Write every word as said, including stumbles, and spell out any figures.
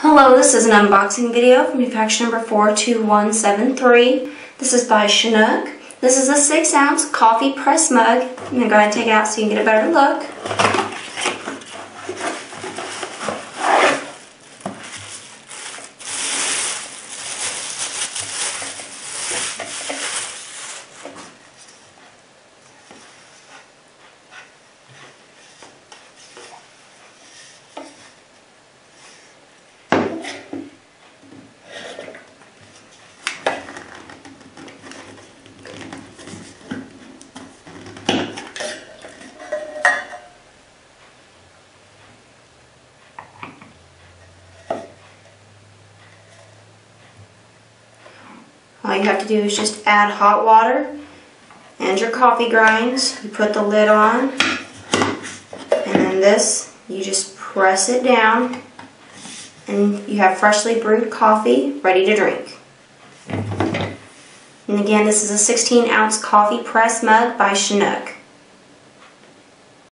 Hello, this is an unboxing video from package number four two one seven three. This is by Chinook. This is a six ounce coffee press mug. I'm going to go ahead and take it out so you can get a better look. All you have to do is just add hot water and your coffee grinds. You put the lid on, and then this, you just press it down, and you have freshly brewed coffee ready to drink. And again, this is a sixteen ounce coffee press mug by Chinook.